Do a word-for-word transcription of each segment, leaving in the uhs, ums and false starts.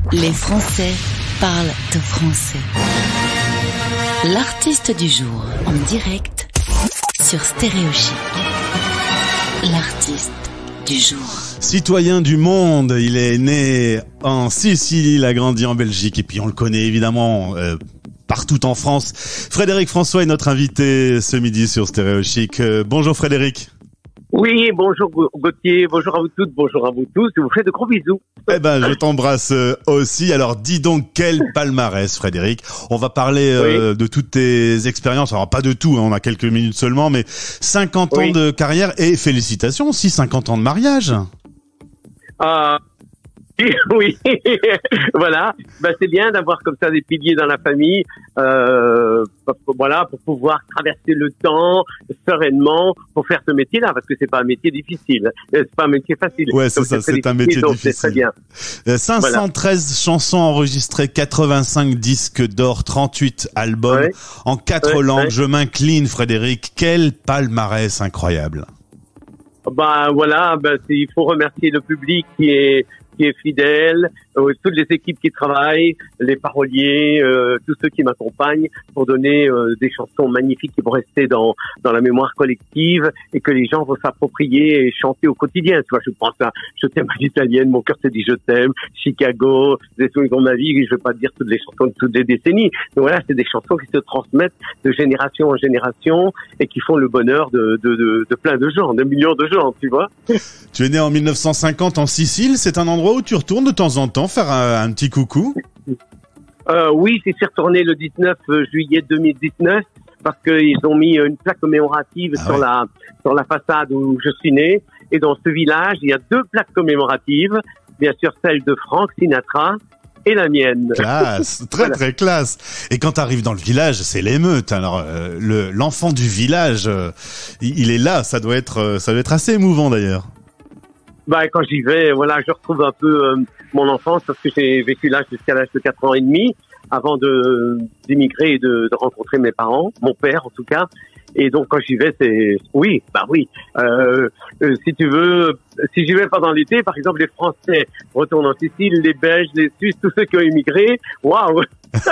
Les Français parlent de français. L'artiste du jour en direct sur Stéréo Chic. L'artiste du jour. Citoyen du monde, il est né en Sicile, il a grandi en Belgique et puis on le connaît évidemment euh, partout en France. Frédéric François est notre invité ce midi sur Stéréo Chic. Euh, bonjour Frédéric. Oui, bonjour Gauthier, bonjour à vous toutes, bonjour à vous tous, je vous fais de gros bisous. Eh ben, je t'embrasse aussi. Alors, dis donc, quel palmarès, Frédéric. On va parler euh, oui. de toutes tes expériences. Alors, pas de tout, hein, on a quelques minutes seulement, mais cinquante oui. ans de carrière et félicitations aussi, cinquante ans de mariage. Ah... Oui, voilà. Ben, c'est bien d'avoir comme ça des piliers dans la famille, euh, voilà, pour pouvoir traverser le temps sereinement pour faire ce métier-là, parce que c'est pas un métier difficile, c'est pas un métier facile. Ouais, c'est ça, c'est un métier donc difficile. C'est très bien. cinq cent treize voilà. chansons enregistrées, quatre-vingt-cinq disques d'or, trente-huit albums ouais. en quatre ouais, langues. Ouais. Je m'incline, Frédéric. Quel palmarès incroyable. Ben voilà, ben il faut remercier le public qui est qui est fidèle, euh, toutes les équipes qui travaillent, les paroliers, euh, tous ceux qui m'accompagnent pour donner euh, des chansons magnifiques qui vont rester dans dans la mémoire collective et que les gens vont s'approprier et chanter au quotidien. Tu vois, je pense à Je t'aime à l'italienne, Mon cœur te dit je t'aime, Chicago, Des souvenirs de ma vie, je vais pas te dire toutes les chansons de toutes les décennies. Donc voilà, c'est des chansons qui se transmettent de génération en génération et qui font le bonheur de de de, de plein de gens, de millions de gens, tu vois. Tu es né en mille neuf cent cinquante en Sicile, c'est un endroit où tu retournes de temps en temps faire un, un petit coucou? euh, Oui, c'est retourné le dix-neuf juillet deux mille dix-neuf parce qu'ils ont mis une plaque commémorative ah sur ouais. la sur la façade où je suis né. Et dans ce village, il y a deux plaques commémoratives, bien sûr celle de Frank Sinatra et la mienne. Classe, très voilà. très classe. Et quand tu arrives dans le village, c'est l'émeute. Alors euh, le l'enfant du village, euh, il est là. Ça doit être euh, ça doit être assez émouvant d'ailleurs. Bah, quand j'y vais, voilà, je retrouve un peu euh, mon enfance parce que j'ai vécu là jusqu'à l'âge de quatre ans et demi avant de d'immigrer et de, de rencontrer mes parents, mon père en tout cas. Et donc quand j'y vais, c'est oui, bah oui. Euh, euh, si tu veux, si j'y vais pendant l'été, par exemple, les Français retournent en Sicile, les Belges, les Suisses, tous ceux qui ont immigré, waouh,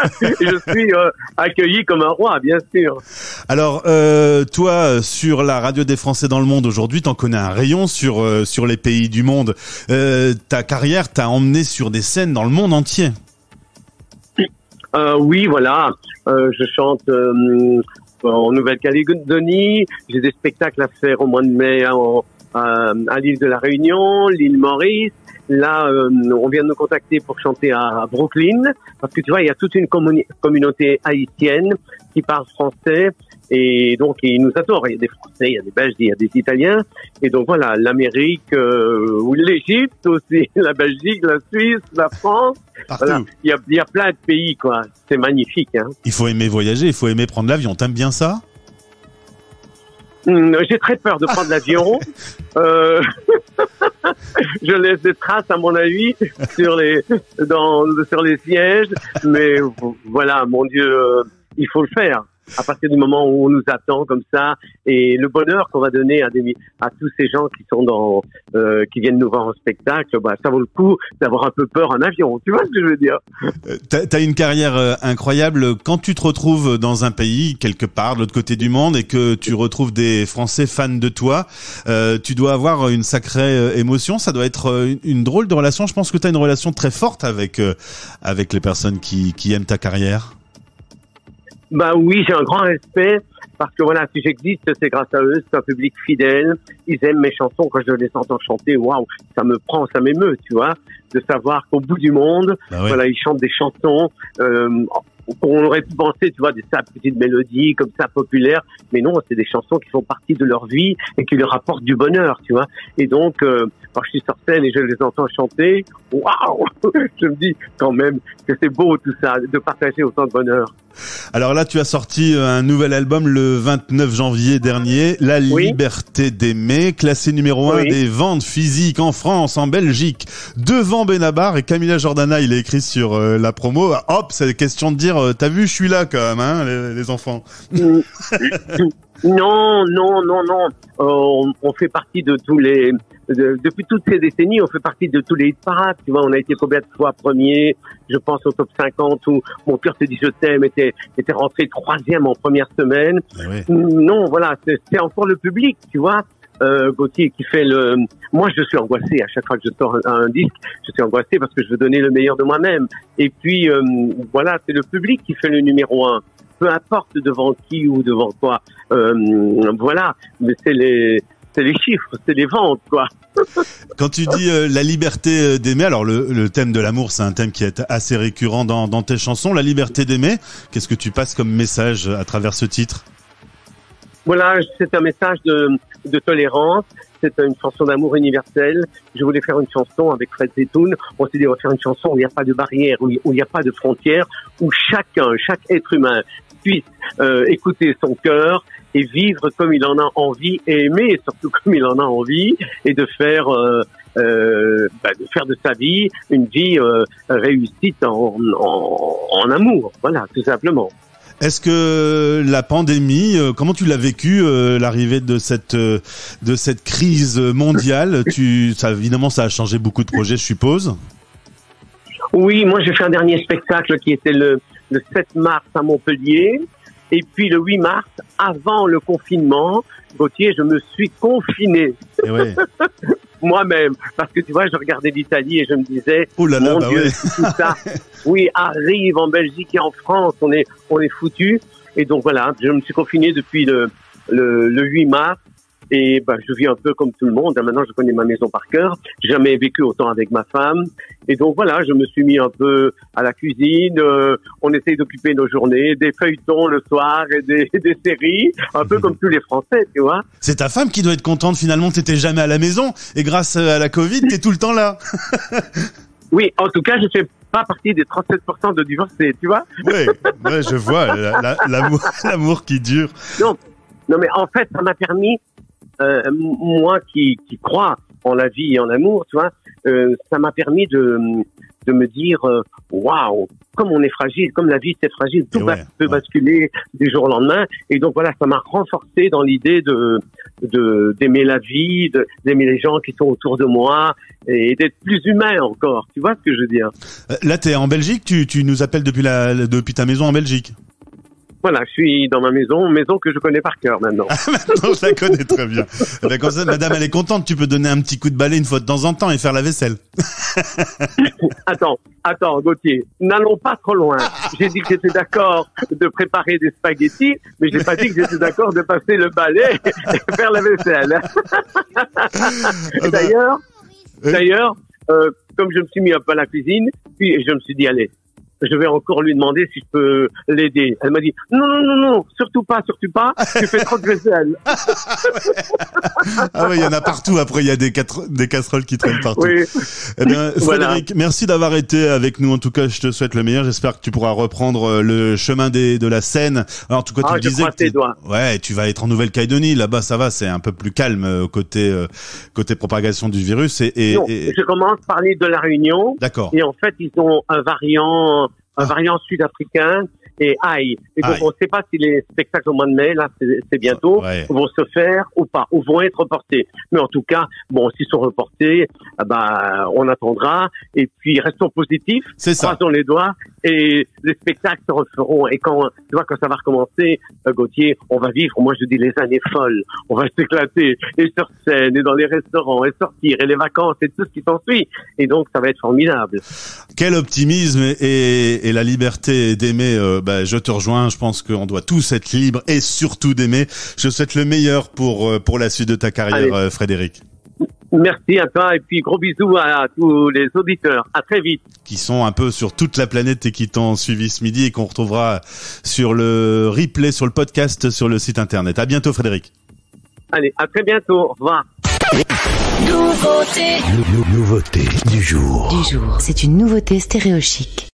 je suis euh, accueilli comme un roi, bien sûr. Alors, euh, toi, sur la radio des Français dans le monde aujourd'hui, t'en connais un rayon sur euh, sur les pays du monde. Euh, ta carrière t'a emmené sur des scènes dans le monde entier. Euh, oui, voilà. Euh, je chante. Euh, en Nouvelle-Calédonie, j'ai des spectacles à faire au mois de mai en, à, à l'île de la Réunion, l'île Maurice. Là, euh, on vient de nous contacter pour chanter à, à Brooklyn, parce que tu vois, il y a toute une communi- communauté haïtienne qui parle français, et donc ils nous adorent. Il y a des Français, il y a des Belges, il y a des Italiens, et donc voilà, l'Amérique, euh, ou l'Égypte aussi, la Belgique, la Suisse, la France. Partout. Voilà, il y a, il y a plein de pays, quoi. C'est magnifique, hein. Il faut aimer voyager, il faut aimer prendre l'avion. T'aimes bien ça? Mmh, j'ai très peur de prendre l'avion. euh, je laisse des traces, à mon avis, sur les dans sur les sièges. Mais voilà, mon Dieu, euh, il faut le faire. À partir du moment où on nous attend comme ça, et le bonheur qu'on va donner à des à tous ces gens qui sont dans euh, qui viennent nous voir en spectacle, bah ça vaut le coup d'avoir un peu peur en avion. Tu vois ce que je veux dire? T'as, t'as une carrière euh, incroyable. Quand tu te retrouves dans un pays quelque part de l'autre côté du monde et que tu retrouves des Français fans de toi, euh, tu dois avoir une sacrée euh, émotion. Ça doit être euh, une, une drôle de relation. Je pense que t'as une relation très forte avec euh, avec les personnes qui qui aiment ta carrière. Bah oui, j'ai un grand respect parce que voilà, si j'existe, c'est grâce à eux, c'est un public fidèle. Ils aiment mes chansons quand je les entends chanter. Waouh, ça me prend, ça m'émeut, tu vois, de savoir qu'au bout du monde, bah oui. voilà, ils chantent des chansons. Euh, on aurait pu penser, tu vois, des ça, petites mélodies comme ça populaires, mais non, c'est des chansons qui font partie de leur vie et qui leur apportent du bonheur, tu vois. Et donc, euh, quand je suis sur scène et je les entends chanter, waouh, je me dis quand même que c'est beau tout ça, de partager autant de bonheur. Alors là, tu as sorti un nouvel album le vingt-neuf janvier dernier, La oui. liberté d'aimer, classé numéro un oui. des ventes physiques en France, en Belgique, devant Benabar et Camilla Jordana. Il a écrit sur euh, la promo. Hop, c'est question de dire, euh, t'as vu, je suis là quand même, hein, les, les enfants. Non, non, non, non. Euh, on, on fait partie de tous les... De, depuis toutes ces décennies, on fait partie de tous les hit parades. Tu vois, on a été combien de fois premier? Je pense au top cinquante où Mon cœur te dit je t'aime était, était rentré troisième en première semaine. Ah oui. Non, voilà, c'est, c'est encore le public, tu vois. Euh, Gauthier qui fait le... Moi, je suis angoissé à chaque fois que je sors un, un disque. Je suis angoissé parce que je veux donner le meilleur de moi-même. Et puis, euh, voilà, c'est le public qui fait le numéro un. Peu importe devant qui ou devant quoi. Euh, voilà, mais c'est les... C'est les chiffres, c'est les ventes, quoi. Quand tu dis euh, la liberté d'aimer, alors le, le thème de l'amour, c'est un thème qui est assez récurrent dans, dans tes chansons. La liberté d'aimer, qu'est-ce que tu passes comme message à travers ce titre? Voilà, c'est un message de, de tolérance. C'est une chanson d'amour universelle. Je voulais faire une chanson avec Fred Zetoun. On s'est dit, on va faire une chanson où il n'y a pas de barrière, où il n'y a pas de frontières, où chacun, chaque être humain puisse euh, écouter son cœur et vivre comme il en a envie et aimer surtout comme il en a envie et de faire euh, euh, bah, de faire de sa vie une vie euh, réussite en, en, en amour. Voilà, tout simplement. Est-ce que la pandémie, euh, comment tu l'as vécu, euh, l'arrivée de cette euh, de cette crise mondiale? Tu, ça évidemment, ça a changé beaucoup de projets, je suppose. Oui, moi j'ai fait un dernier spectacle qui était le le sept mars à Montpellier. Et puis le huit mars, avant le confinement, Gauthier, je me suis confiné. Et ouais. Moi-même. Parce que tu vois, je regardais l'Italie et je me disais, oh là là, mon bah Dieu, ouais. tout ça, oui, arrive en Belgique et en France, on est, on est foutus. Et donc voilà, je me suis confiné depuis le, le, le huit mars. Et bah, je vis un peu comme tout le monde. Maintenant, je connais ma maison par cœur. J'ai jamais vécu autant avec ma femme. Et donc voilà, je me suis mis un peu à la cuisine. Euh, on essaye d'occuper nos journées, des feuilletons le soir et des, des séries, un peu comme tous les Français, tu vois. C'est ta femme qui doit être contente finalement. T'étais jamais à la maison et grâce à la Covid, t'es tout le temps là. Oui, en tout cas, je fais pas partie des trente-sept pour cent de divorcés, tu vois. Oui, ouais, je vois la, la, l'amour, l'amour qui dure. Non, non, mais en fait, ça m'a permis. Euh, moi qui, qui crois en la vie et en l'amour, tu vois, euh, ça m'a permis de, de me dire, waouh, wow, comme on est fragile, comme la vie c'est fragile, tout ouais, va, peut ouais. basculer du jour au lendemain. Et donc voilà, ça m'a renforcé dans l'idée de, de d'aimer la vie, de, d'aimer les gens qui sont autour de moi et d'être plus humain encore. Tu vois ce que je veux dire? Là, t'es en Belgique, tu, tu nous appelles depuis la, depuis ta maison en Belgique. Voilà, je suis dans ma maison, maison que je connais par cœur maintenant. Ah, maintenant, je la connais très bien. Eh bien, comme ça, madame, elle est contente. Tu peux donner un petit coup de balai une fois de temps en temps et faire la vaisselle. Attends, attends, Gauthier, n'allons pas trop loin. J'ai dit que j'étais d'accord de préparer des spaghettis, mais j'ai pas dit que j'étais d'accord de passer le balai et faire la vaisselle. Et d'ailleurs, d'ailleurs, euh, comme je me suis mis un peu à la cuisine, puis je me suis dit, allez, je vais encore lui demander si je peux l'aider. Elle m'a dit, non, non, non, non, surtout pas, surtout pas, tu fais trop de vaisselle. Ah oui, il y en a partout. Après, il y a des, quatre, des casseroles qui traînent partout. Oui. Eh bien, Frédéric, voilà. Merci d'avoir été avec nous. En tout cas, je te souhaite le meilleur. J'espère que tu pourras reprendre le chemin des, de la Seine. Alors, en tout cas, tu ah, me disais que tes doigts. Ouais, tu vas être en Nouvelle-Calédonie. Là-bas, ça va, c'est un peu plus calme côté, côté propagation du virus. Et, et, non, et... je commence par l'île de la Réunion. D'accord. Et en fait, ils ont un variant, un ah. variant sud-africain. Et aïe. Et donc, aïe. On ne sait pas si les spectacles au mois de mai, là, c'est, c'est bientôt, ouais. vont se faire ou pas, ou vont être reportés. Mais en tout cas, bon, s'ils sont reportés, bah, on attendra. Et puis, restons positifs. C'est ça. Croisons les doigts. Et les spectacles se referont. Et quand, tu vois, quand ça va recommencer, euh, Gauthier, on va vivre, moi, je dis les années folles. On va s'éclater. Et sur scène, et dans les restaurants, et sortir, et les vacances, et tout ce qui s'ensuit. Et donc, ça va être formidable. Quel optimisme et, et la liberté d'aimer, euh, bah, je te rejoins. Je pense qu'on doit tous être libres et surtout d'aimer. Je souhaite le meilleur pour pour la suite de ta carrière, Allez. Frédéric. Merci à toi et puis gros bisous à, à tous les auditeurs. À très vite. Qui sont un peu sur toute la planète et qui t'ont suivi ce midi et qu'on retrouvera sur le replay, sur le podcast, sur le site internet. À bientôt, Frédéric. Allez, à très bientôt. Au revoir. Nouveauté. Nou- nou- nouveauté du jour. Du jour. C'est une nouveauté Stéréo Chic.